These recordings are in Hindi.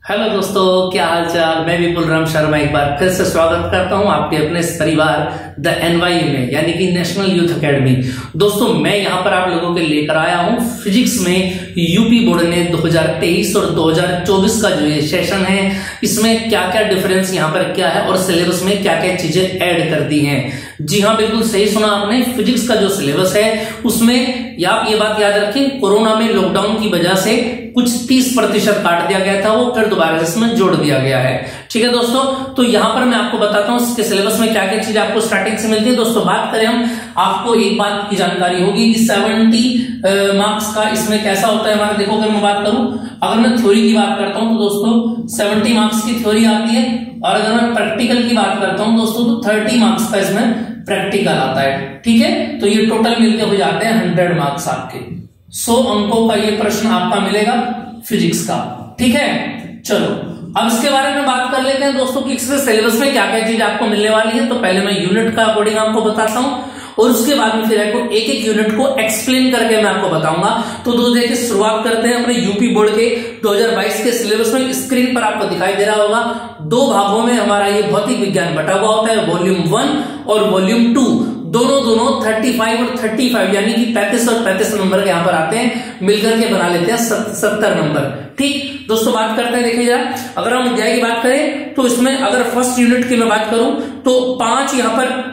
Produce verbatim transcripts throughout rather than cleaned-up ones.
हेलो दोस्तों, क्या हाल चाल। मैं विपुल राम शर्मा एक बार फिर से स्वागत करता हूं आपके अपने इस परिवार द एनवाईयू में, यानी कि नेशनल यूथ एकेडमी। दोस्तों, मैं यहां पर आप लोगों के लेकर आया हूं फिजिक्स में यूपी बोर्ड ने दो हज़ार तेईस और दो हज़ार चौबीस का जो ये सेशन है, इसमें क्या क्या डिफरेंस यहां पर क्या है और सिलेबस में क्या क्या चीजें ऐड कर दी हैं। जी हाँ, बिल्कुल सही सुना आपने। फिजिक्स का जो सिलेबस है उसमें या आप ये बात याद रखें, कोरोना में लॉकडाउन की वजह से कुछ तीस प्रतिशत काट दिया गया था, वो फिर दोबारा इसमें जोड़ दिया गया है। ठीक है दोस्तों, तो यहां पर मैं आपको बताता हूं इसके सिलेबस में क्या क्या चीजें आपको स्टार्टिंग से मिलती है। दोस्तों बात करें हम, आपको एक बात की जानकारी होगी कि सत्तर मार्क्स का इसमें कैसा होता है हमारा। देखो, अगर मैं बात करूं, अगर मैं थ्योरी की बात करता हूं तो दोस्तों सत्तर मार्क्स की थ्योरी आती है, और अगर मैं प्रैक्टिकल की बात करता हूं दोस्तों तो तीस मार्क्स का इसमें प्रैक्टिकल आता है। ठीक है, तो ये टोटल मिलके हो जाते हैं सौ मार्क्स आपके। सौ अंकों का ये प्रश्न आपका मिलेगा फिजिक्स का। ठीक है, चलो अब इसके बारे में बात कर लेते हैं दोस्तों कि इसके सिलेबस में क्या क्या चीज आपको मिलने वाली है। तो पहले मैं यूनिट का अकॉर्डिंग आपको बताता हूं, और उसके बाद में फिर आपको एक एक यूनिट को एक्सप्लेन करके मैं आपको बताऊंगा। तो दोस्तों देखिए, शुरुआत करते हैं अपने यूपी बोर्ड के दो हज़ार बाईस के सिलेबस में। स्क्रीन पर आपको दिखाई दे रहा होगा, दो भागों में हमारा ये भौतिक विज्ञान बटा हुआ होता है, वॉल्यूम वन और वॉल्यूम टू। दोनों दोनों पैंतीस और पैंतीस यानी कि पैंतीस और पैंतीस नंबर के यहां पर आते हैं, मिलकर के बना लेते हैं सत्तर नंबर। ठीक दोस्तों, बात करते हैं। देखिए जरा, अगर हम अध्याय की बात करें तो इसमें अगर फर्स्ट यूनिट की मैं बात करूं तो पांच यहां पर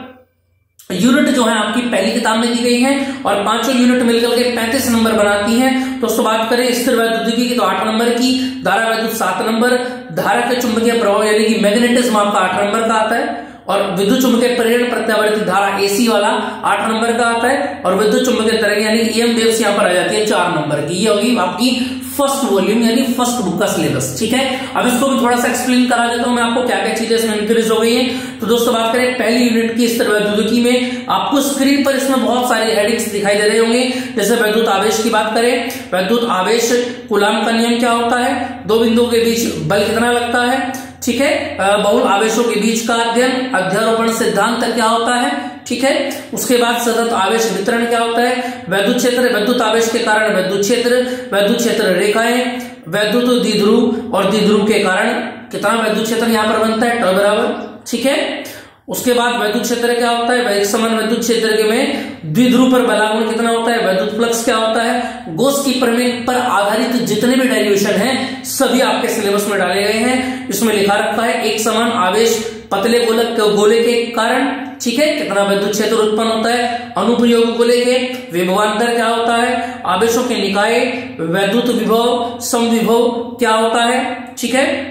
यूनिट जो है आपकी पहली किताब में दी गई है, और पांचों यूनिट मिलकर के पैंतीस नंबर बनाती हैं। दोस्तों बात करें स्थिर वैद्युतिकी की तो आठ नंबर की, धारा वैद्युत सात नंबर, धारा के चुंबकीय प्रभाव यानी कि मैग्नेटिज्म आपका आठ नंबर का आता है, और विद्युत चुंबकीय प्रेरण प्रत्यावर्ती धारा एसी वाला आठ नंबर का आता है, और विद्युत चुंबकीय तरंग यानी कि ईएम वेव्स यहां पर आ जाती है चार नंबर की। ये होगी आपकी फर्स्ट वॉल्यूम यानी फर्स्ट बुक का सिलेबस। ठीक है, अब इसको भी थोड़ा सा एक्सप्लेन करा देता हूं मैं आपको क्या क्या चीजें इसमें इंक्रीज हो गई हैं। तो दोस्तों बात करें पहली यूनिट की स्थिर वैद्युतिकी में, आपको स्क्रीन पर इसमें बहुत सारे हेडिंग्स दिखाई दे रहे होंगे। जैसे वैद्युत आवेश की बात करें, वैद्युत आवेश कूलाम का नियम क्या होता है, दो बिंदुओं के बीच बल कितना लगता है। ठीक है, बहुल आवेशों के बीच का अध्ययन, अध्यारोपण सिद्धांत क्या होता है। ठीक है, उसके बाद सतत आवेश वितरण क्या होता है, वैद्युत क्षेत्र, वैद्युत आवेश के कारण वैद्युत क्षेत्र, वैद्युत क्षेत्र रेखाएं, वैद्युत द्विध्रुव और द्विध्रुव के कारण कितना वैद्युत क्षेत्र यहां पर बनता है, टॉ बराबर। ठीक है, उसके बाद वैद्युत क्षेत्र क्या होता है, एक समान वैद्युत क्षेत्र के में द्विध्रुव पर बलागुण कितना होता है, वैद्युत फ्लक्स क्या होता है। गोस की प्रमेय पर आधारित जितने भी डेरिवेशन हैं सभी आपके सिलेबस में डाले गए हैं। इसमें लिखा रखा है एक समान आवेश पतले गोलक गोले के कारण, ठीक है, कितना वैद्युत क्षेत्र उत्पन्न होता है। अनुप्रयोग को लेके विभवांतर क्या होता है, आवेशों के निकाय, वैद्युत विभव, समविभव क्या होता है। ठीक है,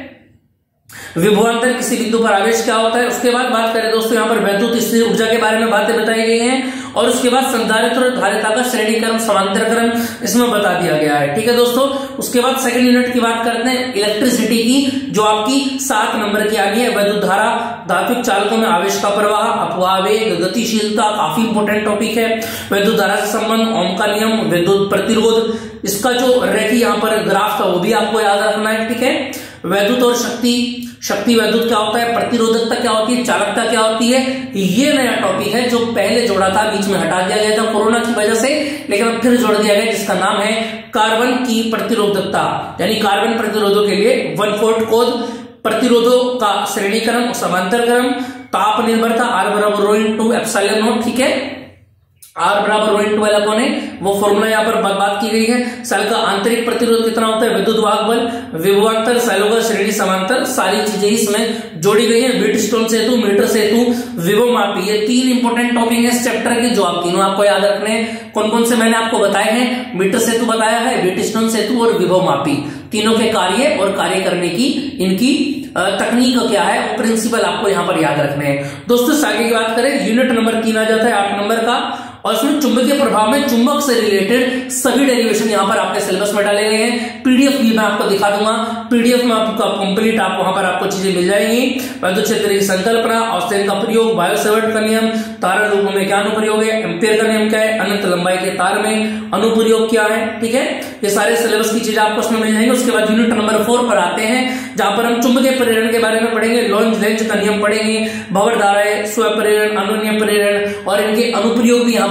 विभवांतर किसी बिंदु पर आवेश क्या होता है। उसके बाद बात करें दोस्तों, यहाँ पर वैद्युत स्थिर ऊर्जा के बारे में बातें बताई गई हैं, और उसके बाद संधारित्र और धारिता का श्रेणीक्रम समांतर क्रम इसमें बता दिया गया है। ठीक है दोस्तों, उसके बाद सेकंड यूनिट की बात करते हैं इलेक्ट्रिसिटी की, जो आपकी सात नंबर की आ गई है। वैद्युत धारा, धात्विक चालकों में आवेश का प्रवाह, अपवाह वेग, गतिशीलता काफी इंपोर्टेंट टॉपिक है। वैद्युत धारा से संबंध, ओम का नियम, विद्युत प्रतिरोध, इसका जो रेखी यहाँ पर ग्राफ था वो भी आपको याद रखना है। ठीक है, वैद्युत और शक्ति, शक्ति वैद्युत क्या होता है, प्रतिरोधकता क्या होती है, चालकता क्या होती है। ये नया टॉपिक है जो पहले जोड़ा था, बीच में हटा दिया गया था कोरोना की वजह से, लेकिन अब फिर जोड़ दिया गया, जिसका नाम है कार्बन की प्रतिरोधकता, यानी कार्बन प्रतिरोधों के लिए वन फोर्थ कोड, प्रतिरोधों का श्रेणीक्रम, समांतर क्रम, ताप निर्भरता आर बराबर रो इंटू एप्सिलॉन नॉट। ठीक है, आर बराबर rho into L upon A, वो फॉर्मूला यहाँ पर बात की गई है। सेल का आंतरिक प्रतिरोध कितना होता है, विद्युत वाहक बल, विभवांतर, सेलों का श्रेणी समांतर, सारी चीजें इसमें जोड़ी गई है। व्हीटस्टोन सेतु, मीटर सेतु, विभव मापी, ये तीन इंपोर्टेंट टॉपिक है इस चैप्टर के, जो आप तीनों आपको याद रखने हैं। कौन कौन से मैंने आपको बताए हैं, मीटर सेतु बताया है, व्हीटस्टोन सेतु और विभव मापी, तीनों के कार्य और कार्य करने की इनकी तकनीक क्या है, वो प्रिंसिपल आपको यहाँ पर याद रखने हैं। दोस्तों आगे की बात करें, यूनिट नंबर तीन आ जाता है आठ नंबर का, और इसमें चुंबकीय प्रभाव में चुंबक से रिलेटेड सभी डेरिवेशन यहाँ पर आपके सिलेबस में डाले गए हैं। पीडीएफ भी मैं आपको दिखा दूंगा, पीडीएफ में आपको कंप्लीट आप वहां पर आपको चीजें मिल जाएंगी। वैद्युत क्षेत्र की संकल्पना, औसतन का प्रयोग, बायोसेवर्ट का नियम, तार रूपों में क्या अनुप्रयोग है, एम्पियर का नियम क्या है, अनंत लंबाई के तार में अनुप्रयोग क्या है। ठीक है, ये सारे सिलेबस की चीजें आपको उसमें मिल जाएंगी। उसके बाद यूनिट नंबर फोर पर आते हैं, जहां पर हम चुंबकीय प्रेरण के बारे में पढ़ेंगे, लॉरेंज लेंज का नियम पढ़ेंगे, भंवर धाराएं, स्व प्रेरण, अनुन्य प्रेरण और इनके अनुप्रयोग भी यहाँ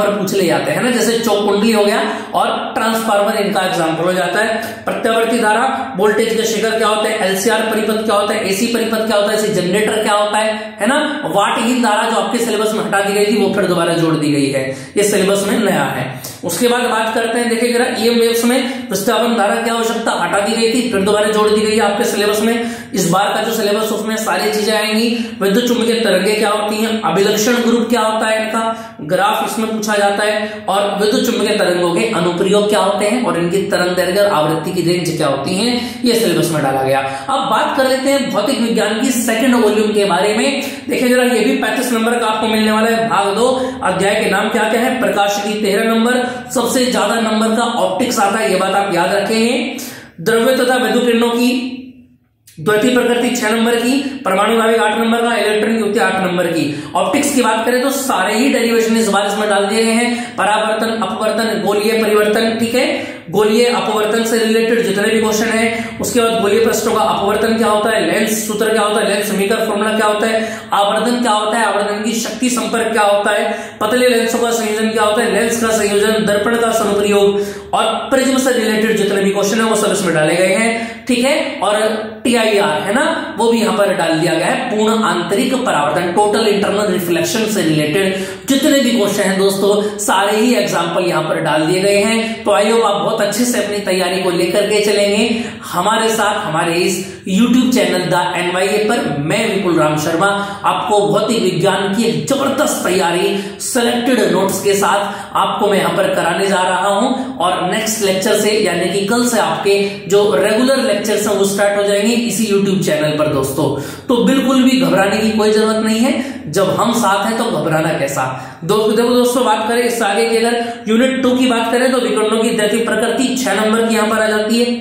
पर पूछ ले जाते हैं ना, जैसे चौक कुंडली हो गया और ट्रांसफार्मर इनका एग्जाम्पल हो जाता है। प्रत्यावर्ती धारा, वोल्टेज के शिखर क्या होते हैं, एलसीआर परिपथ क्या होता है, एसी परिपथ क्या होता है, एसी जनरेटर क्या होता है है ना। वाटहीन धारा जो आपके सिलेबस में हटा दी गई थी वो फिर दोबारा जोड़ दी गई है, ये सिलेबस में नया है। उसके बाद बात करते हैं, देखिए जरा ईएम वेव्स में विस्थापन धारा की आवश्यकता हटा दी गई थी, फिर दोबारा जोड़ दी गई है आपके सिलेबस में। इस बार का जो सिलेबस उसमें सारी चीजें आएंगी। विद्युत चुम्बकीय तरंगें क्या होती हैं, अभिलक्षण ग्रुप क्या होता है, इनका ग्राफ इसमें पूछा जाता है, और विद्युत चुम्बकीय तरंगों के अनुप्रयोग क्या होते हैं और इनकी तरंग दैर्घ्य आवृत्ति की रेंज क्या होती है, ये सिलेबस में डाला गया। अब बात कर लेते हैं भौतिक विज्ञान की सेकंड वॉल्यूम के बारे में। देखिए जरा ये भी पैंतीस नंबर का आपको मिलने वाला है, भाग दो। अध्याय के नाम क्या क्या है, प्रकाश की तेरह नंबर, सबसे ज्यादा नंबर का ऑप्टिक्स आता है, ये बात आप याद रखेंगे। द्रव्य तथा विद्युत किरणों की द्वितीय प्रकृति छह नंबर की, परमाणु नाभिक आठ नंबर का, इलेक्ट्रॉन युक्ति आठ नंबर की। ऑप्टिक्स की बात करें तो सारे ही डेरिवेशन इस बार इसमें डाल दिए गए हैं, परावर्तन, अपवर्तन, गोलीय परिवर्तन, ठीक है, गोलीय अपवर्तन से रिलेटेड जितने भी क्वेश्चन है। उसके बाद गोलीय पृष्ठों का अपवर्तन क्या होता है, लेंस सूत्र क्या होता है, लेंस समीकरण फॉर्मूला क्या होता है, आवर्धन क्या होता है, आवर्धन की शक्ति संपर्क क्या होता है, पतले लेंसों का संयोजन क्या होता है, लेंस का संयोजन, दर्पण का सनुप्रयोग और प्रिज्म से रिलेटेड जितने भी क्वेश्चन है वो सब इसमें डाले गए हैं, ठीक है। और टीआईआर है ना, वो भी यहां पर डाल दिया गया है, पूर्ण आंतरिक परावर्तन, टोटल इंटरनल रिफ्लेक्शन से रिलेटेड जितने भी क्वेश्चन हैं दोस्तों सारे ही एग्जाम्पल यहां पर डाल दिए गए हैं। तो आइए आप बहुत अच्छे से अपनी तैयारी को लेकर के चलेंगे हमारे साथ हमारे इस यूट्यूब चैनल द एनवाईए पर। मैं विपुल राम शर्मा आपको भौतिक विज्ञान की एक जबरदस्त तैयारी सेलेक्टेड नोट्स के साथ आपको मैं यहां पर कराने जा रहा हूं, और नेक्स्ट लेक्चर से यानी कि कल से आपके जो रेगुलर लेक्चर्स हैं वो स्टार्ट हो जाएंगे इसी यूट्यूब चैनल पर दोस्तों। तो बिल्कुल भी घबराने की कोई जरूरत नहीं है, जब हम साथ हैं तो घबराना कैसा। दोस्तों देखो दोस्तों, बात करें इस आगे की, अगर यूनिट टू की बात करें तो विकिरणों की द्वितीय प्रकृति छह नंबर की यहां पर आ जाती है,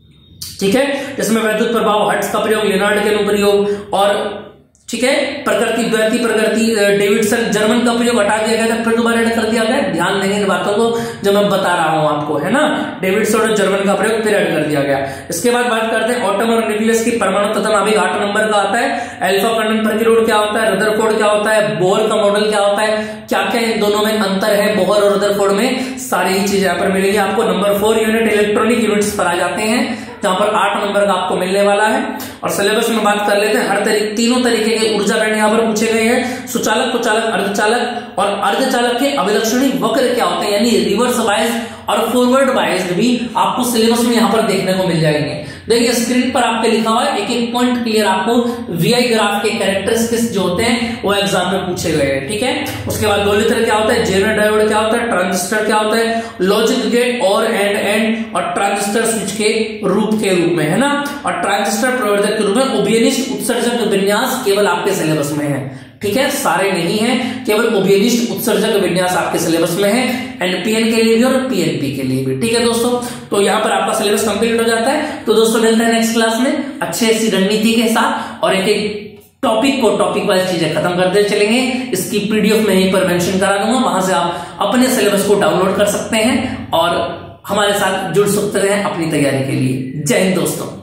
ठीक है, जिसमें वैद्युत प्रभाव, हर्ट्ज का प्रयोग, लेनार्ड के अनुप्रयोग और ठीक है प्रकृति द्वैतीय प्रकृति डेविडसन जर्मन का प्रयोग हटा दिया गया था, फिर दोबारा ऐड कर दिया गया। ध्यान देंगे इन बातों को जो मैं बता रहा हूं आपको, है ना, डेविडसन और जर्मन का प्रयोग फिर ऐड कर दिया गया। इसके बाद बात करते हैं एटम और न्यूक्लियस की, परमाणु तथा नाभिक आठ नंबर का आता है। अल्फा कंडन प्रतिरोध क्या होता है, रदरफोर्ड क्या होता है, बोहर का मॉडल क्या होता है, क्या क्या इन दोनों में अंतर है, बोहर और रदरफोर्ड में, सारी ही चीजें यहाँ पर मिलेगी आपको। Number four unit electronic units पर आ जाते हैं, जहां पर आठ नंबर का आपको मिलने वाला है। और सिलेबस में बात कर लेते हैं, हर तरीके तीनों तरीके के ऊर्जा बैंड यहाँ पर पूछे गए हैं, सुचालक, कुचालक, अर्धचालक, और अर्धचालक के अभिलक्षणी वक्र क्या होते हैं, यानी रिवर्स बायस्ड और फॉरवर्ड बायस्ड भी आपको सिलेबस में यहाँ पर देखने को मिल जाएंगे। देखिए स्क्रीन पर आपके लिखा हुआ है, एक एक पॉइंट क्लियर आपको वीआई ग्राफ के कैरेक्टरिस्टिक्स जो होते हैं वो एग्जाम में पूछे गए हैं, ठीक है। उसके बाद दोलित्र क्या होता है, जेनर डायोड क्या होता है, ट्रांजिस्टर क्या होता है, लॉजिक गेट और एंड एंड और ट्रांजिस्टर स्विच के रूप के रूप में, है ना, और ट्रांजिस्टर प्रवर्धक के रूप में उभयनिष्ठ उत्सर्जक विन्यास केवल आपके सिलेबस में है, ठीक है, सारे नहीं है, केवल उभयनिष्ठ उत्सर्जक विन्यास आपके सिलेबस में है, एनपीएन के लिए भी और पीएनपी के लिए भी, ठीक है दोस्तों। तो यहाँ पर आपका सिलेबस कंप्लीट हो जाता है। तो दोस्तों मिलते हैं नेक्स्ट क्लास में अच्छे ऐसी रणनीति के साथ, और एक एक टॉपिक को टॉपिक वाइज चीजें खत्म करते चलेंगे। इसकी पीडीएफ में यहीं पर मेंशन करा दूंगा, वहां से आप अपने सिलेबस को डाउनलोड कर सकते हैं और हमारे साथ जुड़ सकते हैं अपनी तैयारी के लिए। जय हिंद दोस्तों।